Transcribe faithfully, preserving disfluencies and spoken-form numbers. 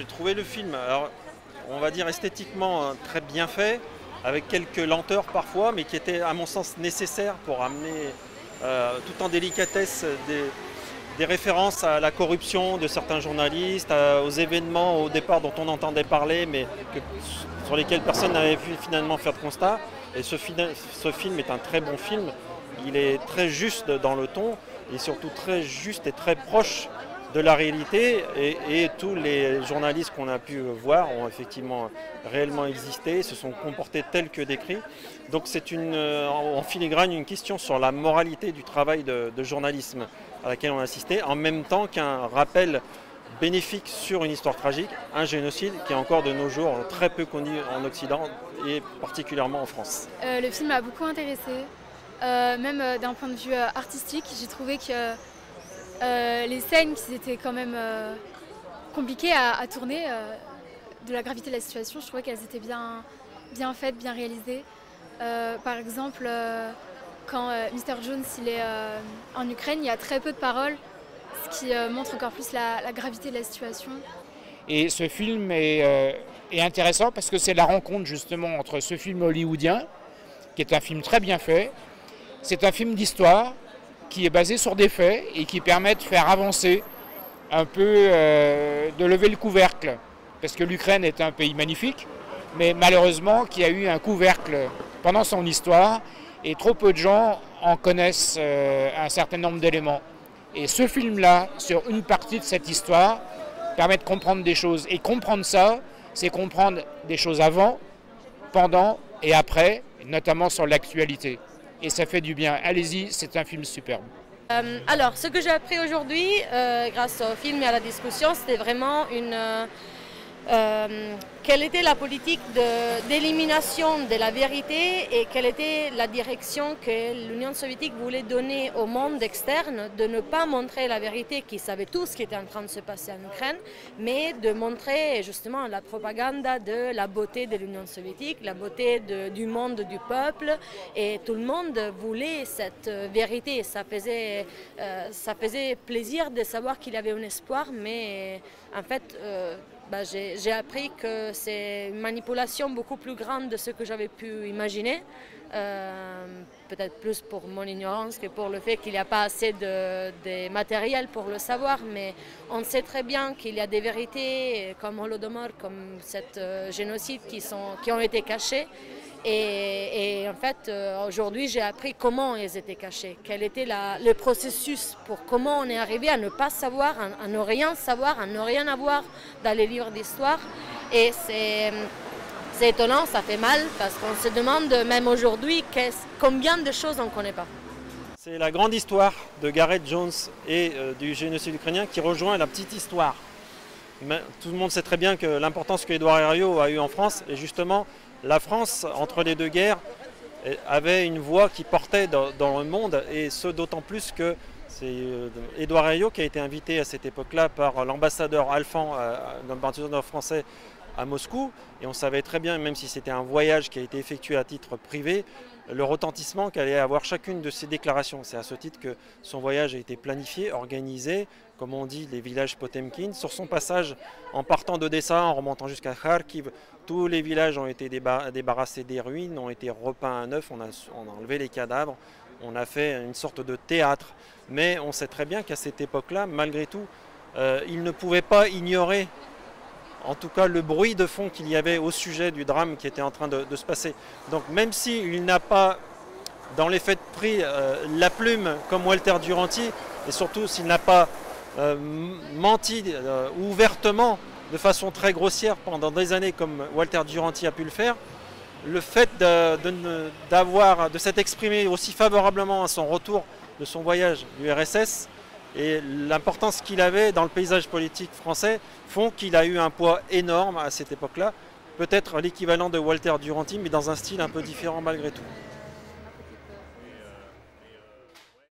j'ai trouvé le film, alors, on va dire esthétiquement très bien fait, avec quelques lenteurs parfois, mais qui étaient à mon sens nécessaires pour amener euh, tout en délicatesse des, des références à la corruption de certains journalistes, à, aux événements au départ dont on entendait parler, mais que, sur lesquels personne n'avait pu finalement faire de constat. Et ce, ce film est un très bon film, il est très juste dans le ton, et surtout très juste et très proche de la réalité, et, et tous les journalistes qu'on a pu voir ont effectivement réellement existé, se sont comportés tels que décrits. Donc c'est une, en filigrane une question sur la moralité du travail de, de journalisme à laquelle on a assisté, en même temps qu'un rappel bénéfique sur une histoire tragique, un génocide qui est encore de nos jours très peu connu en Occident et particulièrement en France. Euh, le film m'a beaucoup intéressée, euh, même euh, d'un point de vue euh, artistique. J'ai trouvé que euh, les scènes qui étaient quand même euh, compliquées à, à tourner, euh, de la gravité de la situation, je trouvais qu'elles étaient bien, bien faites, bien réalisées. Euh, par exemple, euh, quand euh, mister Jones il est euh, en Ukraine, il y a très peu de paroles, ce qui euh, montre encore plus la, la gravité de la situation. Et ce film est, euh, est intéressant parce que c'est la rencontre justement entre ce film hollywoodien, qui est un film très bien fait, c'est un film d'histoire qui est basé sur des faits et qui permet de faire avancer un peu, euh, de lever le couvercle, parce que l'Ukraine est un pays magnifique, mais malheureusement qui a eu un couvercle pendant son histoire, et trop peu de gens en connaissent euh, un certain nombre d'éléments. Et ce film-là, sur une partie de cette histoire, permet de comprendre des choses. Et comprendre ça, c'est comprendre des choses avant, pendant et après, notamment sur l'actualité. Et ça fait du bien. Allez-y, c'est un film superbe. Euh, alors, ce que j'ai appris aujourd'hui, euh, grâce au film et à la discussion, c'était vraiment une... Euh, Euh, quelle était la politique d'élimination de, de la vérité et quelle était la direction que l'Union soviétique voulait donner au monde externe, de ne pas montrer la vérité qui savait tout ce qui était en train de se passer en Ukraine, mais de montrer justement la propagande de la beauté de l'Union soviétique, la beauté de, du monde, du peuple, et tout le monde voulait cette vérité. Ça faisait, euh, ça faisait plaisir de savoir qu'il y avait un espoir, mais en fait, euh, Bah, j'ai appris que c'est une manipulation beaucoup plus grande de ce que j'avais pu imaginer, euh, peut-être plus pour mon ignorance que pour le fait qu'il n'y a pas assez de, de matériel pour le savoir, mais on sait très bien qu'il y a des vérités comme Holodomor, comme cet euh, génocide qui, sont, qui ont été cachés. Et, et en fait, euh, aujourd'hui, j'ai appris comment ils étaient cachés, quel était la, le processus pour comment on est arrivé à ne pas savoir, à, à ne rien savoir, à ne rien avoir dans les livres d'histoire. Et c'est étonnant, ça fait mal, parce qu'on se demande même aujourd'hui combien de choses on ne connaît pas. C'est la grande histoire de Gareth Jones et euh, du génocide ukrainien qui rejoint la petite histoire. Mais tout le monde sait très bien que l'importance que Édouard Herriot a eue en France, et justement, la France, entre les deux guerres, avait une voix qui portait dans, dans le monde, et ce d'autant plus que c'est Édouard Herriot qui a été invité à cette époque-là par l'ambassadeur Alphand, l'ambassadeur français à Moscou, et on savait très bien, même si c'était un voyage qui a été effectué à titre privé, le retentissement qu'allait avoir chacune de ces déclarations. C'est à ce titre que son voyage a été planifié, organisé, comme on dit, les villages Potemkin. Sur son passage, en partant d'Odessa, en remontant jusqu'à Kharkiv, tous les villages ont été débarrassés des ruines, ont été repeints à neuf, on a, on a enlevé les cadavres, on a fait une sorte de théâtre. Mais on sait très bien qu'à cette époque-là, malgré tout, euh, il ne pouvait pas ignorer en tout cas le bruit de fond qu'il y avait au sujet du drame qui était en train de, de se passer. Donc même s'il n'a pas, dans les faits pris, euh, la plume comme Walter Duranty, et surtout s'il n'a pas euh, menti euh, ouvertement, de façon très grossière pendant des années comme Walter Duranty a pu le faire, le fait de, de, d'avoir, de s'être exprimé aussi favorablement à son retour de son voyage du R S S, et l'importance qu'il avait dans le paysage politique français font qu'il a eu un poids énorme à cette époque-là, peut-être l'équivalent de Walter Duranty, mais dans un style un peu différent malgré tout.